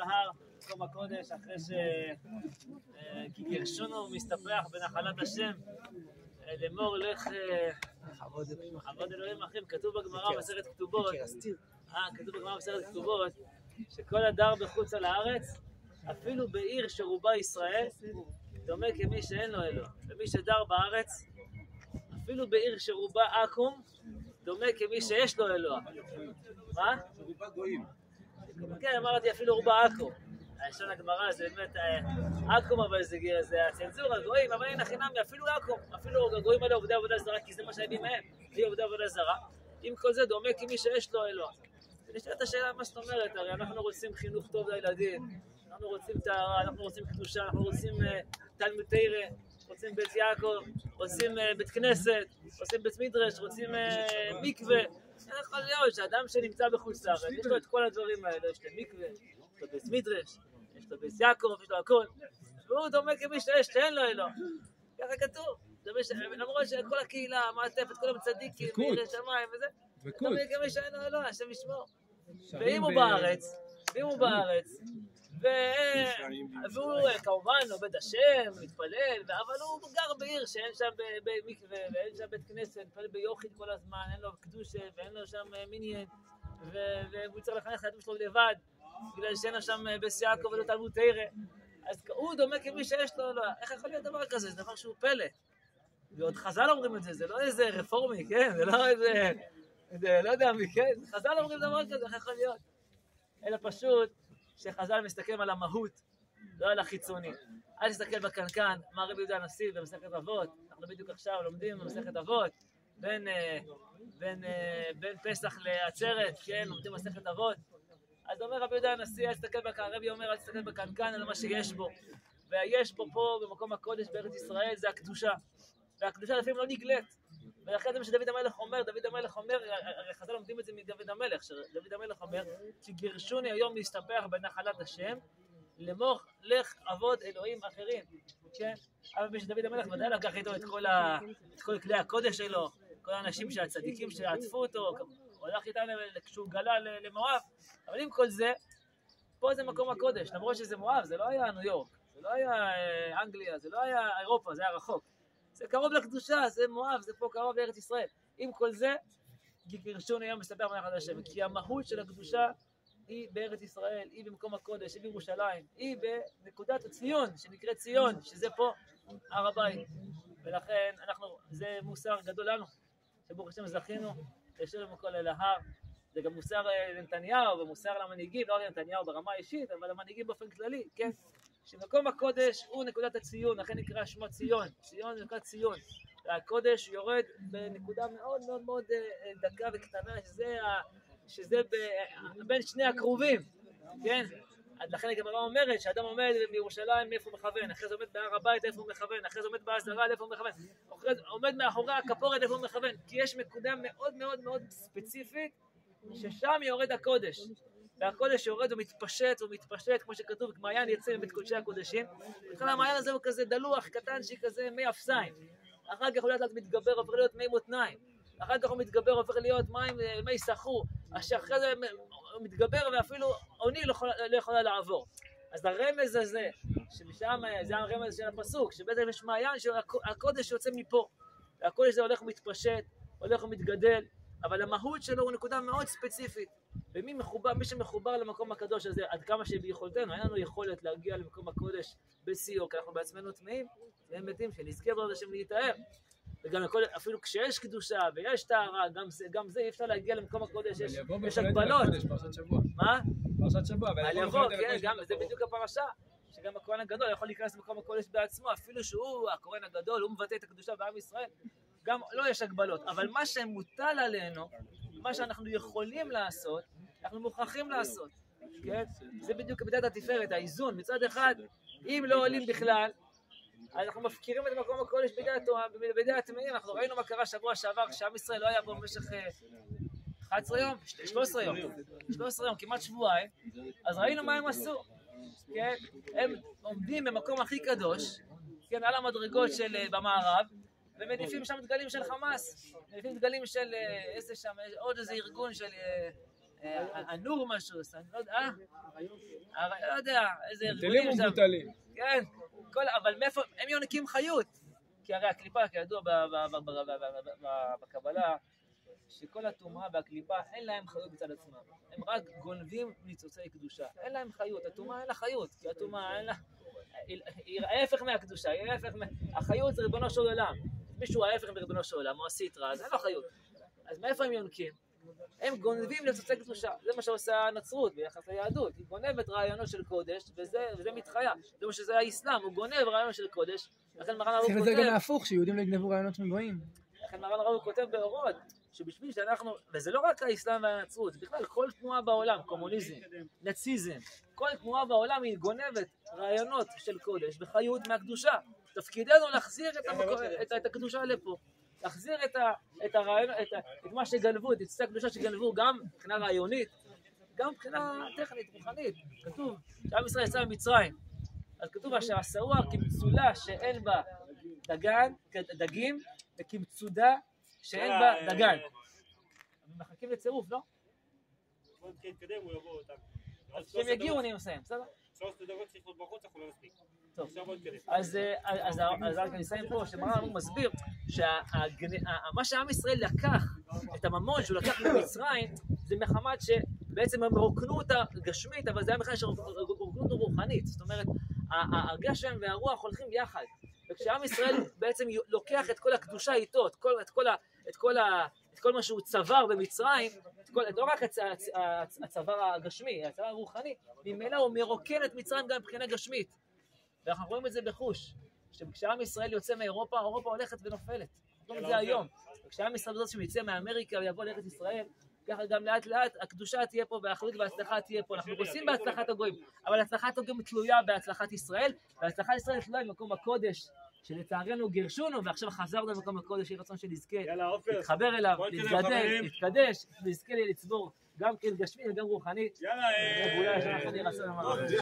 ההר, מקום הקודש, אחרי כי גירשונו מסתפח בנחלת השם, לאמור לך עבוד אלוהים אחים. כתוב בגמרא בסרט כתובות, כתוב בגמרא בסרט כתובות, שכל הדר בחוץ על הארץ, אפילו בעיר שרובה ישראל, דומה כמי שאין לו אלוה. ומי שדר בארץ, אפילו בעיר שרובה עכו"ם, דומה כמי שיש לו אלוה. מה? שרובה גויים. כן, אמרתי אפילו רובה עכו"ם. לשון הגמרא זה באמת עכו"ם, אבל זה הצנזורה, גויים, אבל אין חינמי, אפילו עכו"ם. אפילו הגויים האלה עובדי עבודה זרה, כי זה מה שהימים מהם, היא עובדי עבודה זרה. עם כל זה דומה כמי שיש לו אלוה. ונשאלת השאלה מה זאת אומרת, הרי אנחנו רוצים חינוך טוב לילדים, אנחנו רוצים טהרה, אנחנו רוצים קדושה, אנחנו רוצים תלמוד תורה, רוצים בית יעקב, רוצים בית כנסת, רוצים בית מדרש, רוצים מקווה. איך יכול להיות שאדם שנמצא בחוץ לארץ, יש לו את כל הדברים האלה, יש לו מקווה, יש לו בית מדרש, יש לו בית יעקב, יש לו הכל, והוא דומה כמי שאין לו אלוה. ככה כתוב, למרות שכל הקהילה, המעטפת, כל הצדיקים, ירא שמיים וזה, דומה כמי שאין לו אלוה, השם ישמור. ואם הוא בארץ, והוא כמובן עובד השם, מתפלל, אבל הוא גר בעיר שאין שם מקווה, ואין שם בית כנסת, מתפלל ביוחיד כל הזמן, אין לו קדושה, ואין לו שם מיניאן, והוא צריך לחנך את הילדים שלו לבד, בגלל שאין לו שם בית יעקב ולא תלמוד תורה. אז הוא דומה כמי שיש לו, איך יכול להיות דבר כזה? זה דבר שהוא פלא. ועוד חז"ל אומרים את זה, זה לא איזה רפורמי, כן? זה לא איזה, לא יודע מי, כן? חז"ל אומרים דבר כזה, איך יכול להיות? אלא פשוט שחז"ל מסתכלים על המהות, לא על החיצוני. אל תסתכל בקנקן, אמר רבי יהודה הנשיא במסכת אבות, אנחנו בדיוק עכשיו לומדים במסכת אבות, בין פסח לעצרת, כן, לומדים מסכת אבות. אז אומר רבי יהודה הנשיא, רבי אומר, אל תסתכל בקנקן על מה שיש בו. והיש בו פה במקום הקודש בארץ ישראל זה הקדושה. והקדושה לפעמים לא נגלית. ולכן זה מה שדוד המלך אומר, הרי חז"ל לומדים את זה מדוד המלך, שדוד המלך אומר, שגירשוני היום להסתפח בנחלת השם, לאמור לך עבוד אלוהים אחרים. כן? אבל מי שדוד המלך ודאי לקח איתו את כל כלי הקודש שלו, כל האנשים שהצדיקים שעטפו אותו, הוא הלך איתם כשהוא גלה למואב, אבל עם כל זה, פה זה מקום הקודש, למרות שזה מואב, זה לא היה ניו יורק, זה לא היה אנגליה, זה לא היה אירופה, זה היה רחוק. זה קרוב לקדושה, זה מואב, זה פה קרוב לארץ ישראל. עם כל זה, גירשוני היום מסתפח בנחלת השם, כי המהות של הקדושה היא בארץ ישראל, היא במקום הקודש, היא בירושלים, היא בנקודת הציון, שנקראת ציון, שזה פה הר הבית. ולכן זה מוסר גדול לנו, שברוך השם זכינו, לשיר במקום אל ההר. זה גם מוסר לנתניהו ומוסר למנהיגים, לא רק לנתניהו ברמה האישית, אבל למנהיגים באופן כללי, כן? שמקום הקודש הוא נקודת הציון, לכן נקרא שמו ציון. ציון זה נקודת ציון. והקודש יורד בנקודה מאוד מאוד מאוד דקה וקטנה, שזה בין שני הקרובים, כן? לכן הגמרא אומרת שאדם עומד בירושלים איפה הוא מכוון, אחרי זה עומד בהר הבית איפה הוא מכוון, אחרי זה עומד בעזרה איפה הוא מכוון, עומד מאחורי הכפורת איפה הוא מכוון, כי יש נקודה מאוד מאוד מאוד ספציפית ששם יורד הקודש. והקודש יורד ומתפשט, כמו שכתוב, מעיין יצא מבית קודשי הקודשים. בכלל המעיין הזה הוא כזה דלוח, קטן, שכזה מי אפסיים. אחר כך הוא לאט מתגבר, עובר להיות מי מותניים. אחר כך הוא מתגבר, עובר להיות מי סחור. אחרי זה הוא מתגבר ואפילו עוני לא יכולה לעבור. אז הרמז הזה, שמשם זה הרמז של הפסוק, שבעצם יש מעיין שהקודש יוצא מפה. והקודש זה הולך ומתפשט, הולך ומתגדל. אבל המהות שלו הוא נקודה מאוד ספציפית. ומי שמחובר למקום הקדוש הזה, עד כמה שביכולתנו, אין לנו יכולת להגיע למקום הקודש בסיור, כי אנחנו בעצמנו טמאים, והם מתים שנזכה בעוד השם להתאר. וגם אפילו כשיש קדושה ויש טהרה, גם זה אי אפשר להגיע למקום הקודש, יש הגבלות. מה? פרשת שבוע. על יבוא, כן, גם זה בדיוק הפרשה, שגם הכהן הגדול יכול להיכנס למקום הקודש בעצמו, אפילו שהוא הכהן הגדול, הוא מבטא את הקדושה בעם ישראל. גם לא יש הגבלות, אבל מה שמוטל עלינו, מה שאנחנו יכולים לעשות, אנחנו מוכרחים לעשות, כן? זה בדיוק במידת התפארת, האיזון. מצד אחד, אם לא עולים בכלל, אנחנו מפקירים את מקום הקודש בידי הטמאים. אנחנו ראינו מה קרה שבוע שעבר, כשעם ישראל לא היה בו במשך 11 יום, 13 יום, כמעט שבועיים, אז ראינו מה הם עשו, כן? הם עומדים במקום הכי קדוש, כן, על המדרגות של במערב, ומניפים שם דגלים של חמאס, מניפים דגלים של עוד איזה ארגון של הנור משהו, אני לא יודע, לא יודע, איזה ארגונים שם. כן, אבל מאיפה, הם יונקים חיות. כי הרי הקליפה, כידוע בקבלה, שכל הטומאה והקליפה אין להם חיות בצד עצמם. הם רק גונבים ניצוצי קדושה. אין להם חיות, הטומאה אין לה חיות, כי הטומאה אין לה... היא ההפך מהקדושה, היא ההפך החיות זה ריבונו של עולם. מישהו ההפך מריבונו של עולם, הוא הסיטרא, אז אין לו חיות. אז מאיפה הם יונקים? הם גונבים ניצוצי קדושה. זה מה שעושה הנצרות ביחס ליהדות. היא גונבת רעיונות של קודש, וזה מתחיה. זה מה שזה האסלאם, הוא גונב רעיונות של קודש. לכן מרן הרב כותב... זה גם ההפוך, שיהודים לא יגנבו רעיונות מגויים. לכן מרן הרב כותב באורות, שבשביל שאנחנו... וזה לא רק האסלאם והנצרות, זה בכלל כל תנועה בעולם, קומוניזם, נאציזם, כל תנועה בעולם היא גונבת רעיונות של קודש וחיות מהקדושה. תפקידנו להחזיר את הקדושה לפה. להחזיר את הרעיון, את מה שגנבו, את ניצוצי הקדושה שגנבו, גם מבחינה רעיונית, גם מבחינה טכנית, רוחנית. כתוב שעם ישראל יצא ממצרים, אז כתוב שעשאוה כמצודה שאין בה דגים, וכמצודה שאין בה דגן. מחכים לצירוף, לא? בוא נתחיל להתקדם, הוא יבוא אותם. כשהם יגיעו אני מסיים, בסדר? 3 דקות שיחות בחוץ, אנחנו לא נספיק. טוב, אז רק אני אסיים פה, שמרן מסביר שמה שעם ישראל לקח, את הממון שהוא לקח ממצרים, זה מחמת שבעצם הם רוקנו אותה גשמית, אבל זה היה מחמת שרוקנו אותה רוחנית. זאת אומרת, הגשם והרוח הולכים יחד. וכשעם ישראל בעצם לוקח את כל הקדושה איתו, את כל מה שהוא צבר במצרים, לא רק הצבר הגשמי, הצבר הרוחני, ממילא הוא מרוקן את מצרים גם מבחינה גשמית. ואנחנו רואים את זה בחוש, שכשעם ישראל יוצא מאירופה, אירופה הולכת ונופלת. אנחנו רואים את זה היום. וכשעם ישראל בזאת שיצא מאמריקה ויבוא לארץ ישראל, ככה גם לאט לאט הקדושה תהיה פה והאחדות וההצלחה תהיה פה. אנחנו רוצים בהצלחת הגויים, אבל הצלחת הגויים תלויה בהצלחת ישראל, והצלחת ישראל תלויה במקום הקודש, שלצערנו גירשונו, ועכשיו חזרנו למקום הקודש, יהיה רצון שנזכה להתחבר אליו, להתקדש, ונזכה לצבור גם כן גשמי וגם רוחני. יאללה,